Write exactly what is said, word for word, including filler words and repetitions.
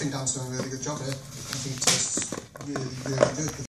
think Dan's done a really good job here. I think it tastes really, really good.